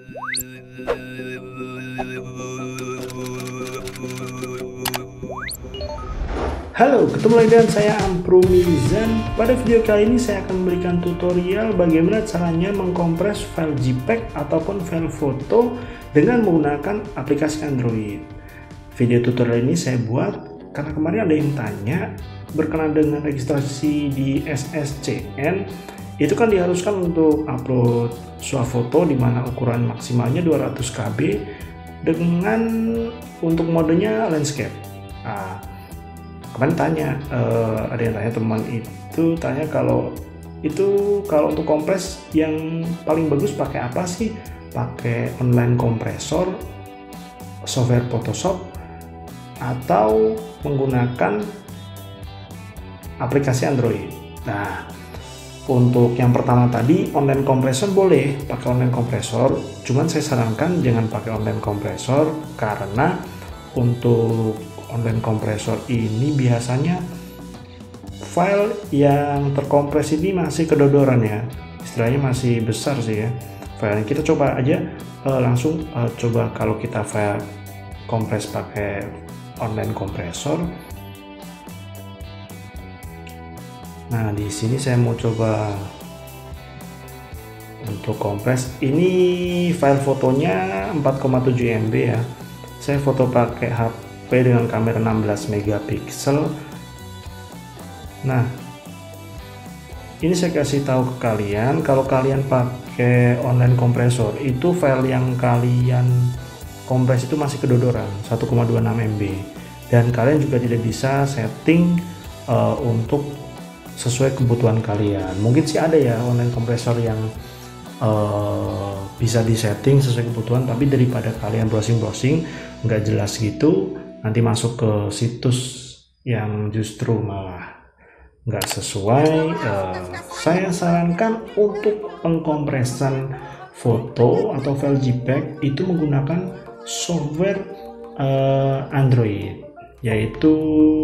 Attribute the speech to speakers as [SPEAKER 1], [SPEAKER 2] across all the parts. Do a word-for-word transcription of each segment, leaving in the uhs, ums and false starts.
[SPEAKER 1] Halo, ketemu lagi dengan saya Ampru Mizan. Pada video kali ini saya akan memberikan tutorial bagaimana caranya mengkompres file JPEG ataupun file foto dengan menggunakan aplikasi Android. Video tutorial ini saya buat karena kemarin ada yang tanya berkenaan dengan registrasi di S S C N. Itu kan diharuskan untuk upload swafoto di mana ukuran maksimalnya dua ratus K B dengan untuk modenya landscape. Nah, kemarin tanya, uh, ada yang tanya, teman itu tanya kalau itu kalau untuk kompres yang paling bagus pakai apa sih? Pakai online kompresor, software Photoshop, atau menggunakan aplikasi Android. Nah, untuk yang pertama tadi online kompresor boleh pakai online kompresor, cuman saya sarankan jangan pakai online kompresor karena untuk online kompresor ini biasanya file yang terkompres ini masih kedodoran ya, istilahnya masih besar sih ya file. Kita coba aja uh, langsung uh, coba kalau kita file kompres pakai online kompresor. Nah, di sini saya mau coba untuk kompres. Ini file fotonya empat koma tujuh M B ya. Saya foto pakai H P dengan kamera enam belas megapiksel. Nah, ini saya kasih tahu ke kalian, kalau kalian pakai online kompresor itu file yang kalian kompres itu masih kedodoran satu koma dua enam M B, dan kalian juga tidak bisa setting uh, untuk sesuai kebutuhan kalian. Mungkin sih ada ya online kompresor yang uh, bisa disetting sesuai kebutuhan, tapi daripada kalian browsing-browsing nggak jelas gitu, nanti masuk ke situs yang justru malah nggak sesuai. Uh, saya sarankan untuk pengkompresan foto atau file JPEG itu menggunakan software uh, Android, yaitu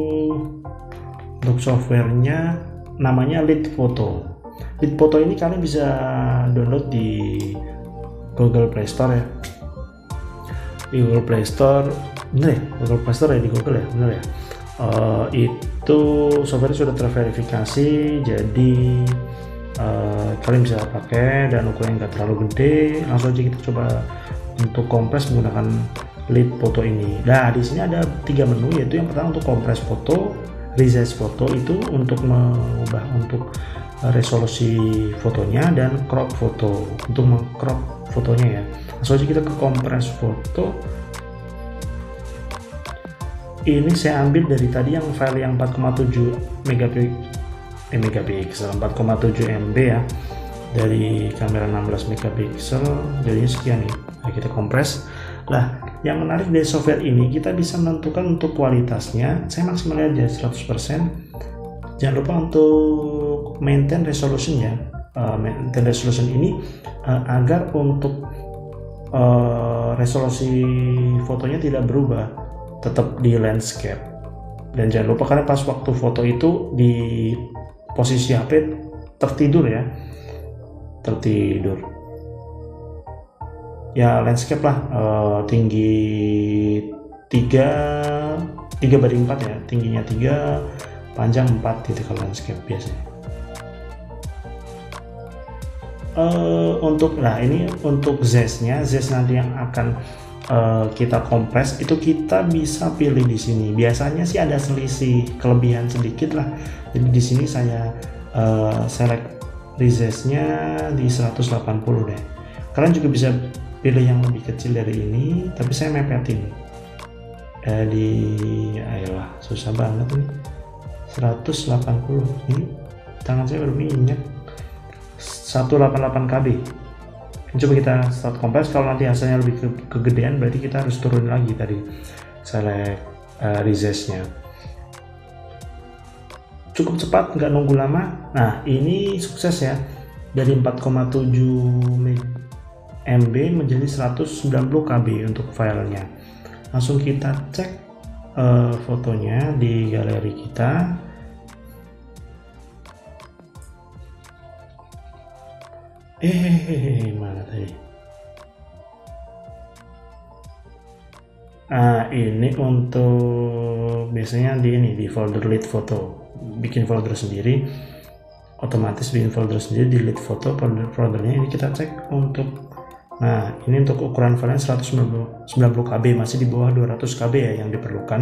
[SPEAKER 1] untuk softwarenya namanya Litfoto. Litfoto ini kalian bisa download di Google Play Store ya. Di Google Play Store, bener ya? Google Play Store ya, di Google ya, bener ya. Uh, itu software sudah terverifikasi, jadi uh, kalian bisa pakai dan ukurannya nggak terlalu gede. Langsung aja kita coba untuk kompres menggunakan Litfoto ini. Nah, di sini ada tiga menu, yaitu yang pertama untuk kompres foto, resize foto itu untuk mengubah untuk resolusi fotonya, dan crop foto untuk mengcrop fotonya ya. Langsung aja kita ke kompres foto. Ini saya ambil dari tadi yang file yang empat koma tujuh megapiksel, empat koma tujuh M B ya, dari kamera enam belas megapiksel, jadinya sekian nih. Nah, kita kompres. Lah, yang menarik dari software ini, kita bisa menentukan untuk kualitasnya. Saya maksimalnya aja seratus persen. Jangan lupa untuk maintain resolution ya. Uh, maintain resolution ini uh, agar untuk uh, resolusi fotonya tidak berubah, tetap di landscape. Dan jangan lupa, karena pas waktu foto itu di posisi H P tertidur ya, tertidur ya, landscape lah, uh, tinggi tiga banding empat ya, tingginya tiga, panjang empat gitu kalau landscape biasanya. Uh, untuk nah ini untuk zest-nya, zest nanti yang akan uh, kita kompres itu kita bisa pilih di sini. Biasanya sih ada selisih kelebihan sedikit lah, jadi di sini saya uh, select resize-nya di seratus delapan puluh deh. Kalian juga bisa pilih yang lebih kecil dari ini, tapi saya mepetin eh, di ayolah, susah banget nih, seratus delapan puluh. Ini tangan saya baru injek seratus delapan puluh delapan K B. Coba kita start kompres. Kalau nanti hasilnya lebih ke kegedean, berarti kita harus turun lagi tadi select uh, resize-nya. Cukup cepat, nggak nunggu lama. Nah, ini sukses ya, dari empat koma tujuh M B menjadi seratus sembilan puluh K B untuk filenya. Langsung kita cek uh, fotonya di galeri kita. Eh, mana tadi? Nah, ini untuk biasanya di ini di folder lead foto, bikin folder sendiri, otomatis bikin folder sendiri di lead foto. Folder foldernya ini kita cek untuk, nah ini untuk ukuran filenya seratus sembilan puluh kilobyte, masih di bawah dua ratus kilobyte ya yang diperlukan.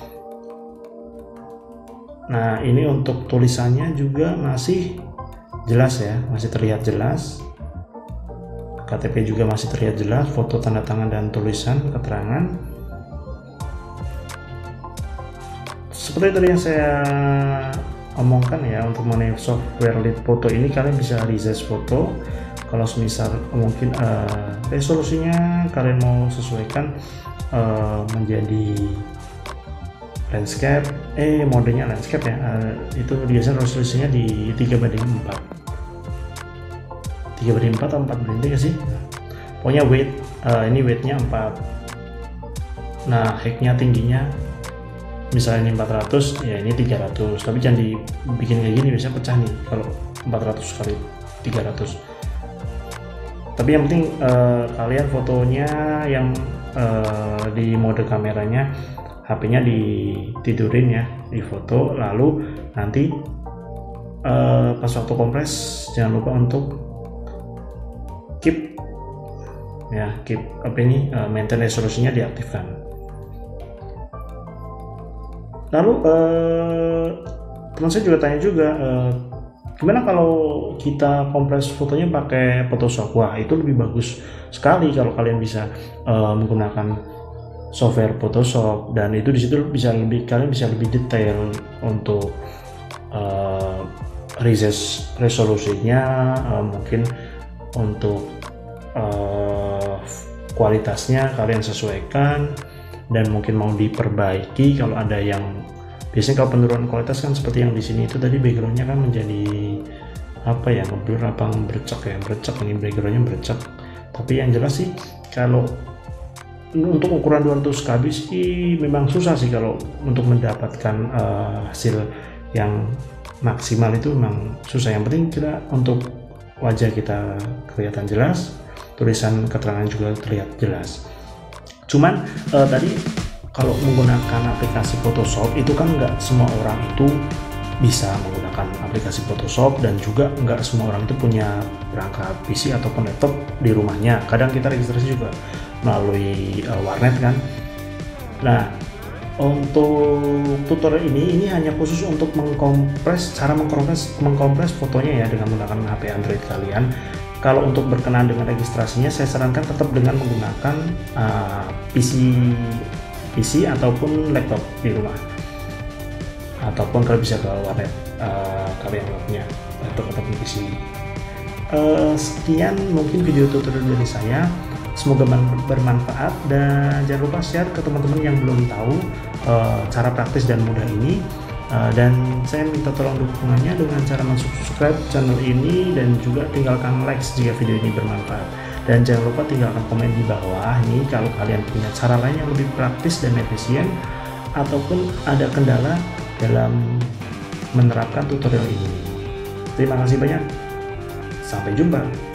[SPEAKER 1] Nah ini untuk tulisannya juga masih jelas ya, masih terlihat jelas. K T P juga masih terlihat jelas, foto, tanda tangan, dan tulisan keterangan. Seperti tadi yang saya omongkan ya, untuk mengenai software lead foto ini kalian bisa resize foto. Kalau semisal mungkin uh, resolusinya kalian mau sesuaikan uh, menjadi landscape, eh modenya landscape ya, uh, itu biasanya resolusinya di tiga banding empat, tiga banding empat atau empat banding tiga sih, pokoknya weight, uh, ini weightnya empat. Nah height-nya, tingginya misalnya ini empat ratus, ya ini tiga ratus, tapi jangan dibikin kayak gini, biasanya pecah nih kalau empat ratus kali tiga ratus. Tapi yang penting uh, kalian fotonya yang uh, di mode kameranya, H P-nya ditidurin ya, di foto, lalu nanti uh, pas waktu kompres jangan lupa untuk keep ya, keep apa ini uh, maintain resolusinya diaktifkan. Lalu uh, teman saya juga tanya juga, uh, gimana kalau kita kompres fotonya pakai Photoshop? Wah, itu lebih bagus sekali kalau kalian bisa uh, menggunakan software Photoshop, dan itu disitu bisa lebih, kalian bisa lebih detail untuk uh, resize resolusinya, uh, mungkin untuk uh, kualitasnya kalian sesuaikan, dan mungkin mau diperbaiki kalau ada yang, biasanya kalau penurunan kualitas kan seperti yang di sini itu tadi, backgroundnya kan menjadi apa ya, ngeblur apa bercek ya, bercek ini backgroundnya bercek. Tapi yang jelas sih kalau untuk ukuran dua ratus kilobyte sih memang susah sih kalau untuk mendapatkan uh, hasil yang maksimal, itu memang susah. Yang penting kita untuk wajah kita kelihatan jelas, tulisan keterangan juga terlihat jelas. Cuman uh, tadi kalau menggunakan aplikasi Photoshop itu kan nggak semua orang itu bisa menggunakan aplikasi Photoshop, dan juga nggak semua orang itu punya perangkat P C ataupun laptop di rumahnya. Kadang kita registrasi juga melalui uh, warnet kan. Nah untuk tutorial ini ini hanya khusus untuk mengkompres, cara mengkompres mengkompres fotonya ya dengan menggunakan H P Android kalian. Kalau untuk berkenaan dengan registrasinya, saya sarankan tetap dengan menggunakan uh, P C P C ataupun laptop di rumah, ataupun kalau bisa ke warnet uh, kalau yang punya laptop ataupun P C. Uh, sekian mungkin video tutorial dari saya, semoga bermanfaat, dan jangan lupa share ke teman-teman yang belum tahu uh, cara praktis dan mudah ini. Uh, dan saya minta tolong dukungannya dengan cara subscribe channel ini, dan juga tinggalkan like jika video ini bermanfaat. Dan jangan lupa tinggalkan komen di bawah nih kalau kalian punya cara lain yang lebih praktis dan efisien, ataupun ada kendala dalam menerapkan tutorial ini. Terima kasih banyak, sampai jumpa.